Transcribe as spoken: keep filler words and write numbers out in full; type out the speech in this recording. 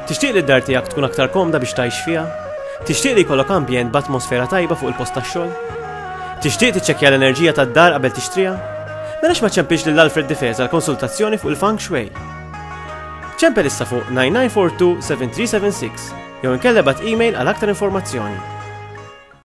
Tixtieq li d-dar tiegħek tkun aktar komda biex tgħix fiha? Tixtieq li jkollok ambjent b'atmosfera tajba fuq il-post tax-xogħol? Tixtieq tiċċekkja l-enerġija tad-dar qabel tixtriha? Mela ma ċempilx lil Alfred Difesa l-konsultazzjoni fuq il-Feng Shui. ċempel issa fuq nine nine four two seven three seven six jew inkella bagħat email għal aktar informazzjoni.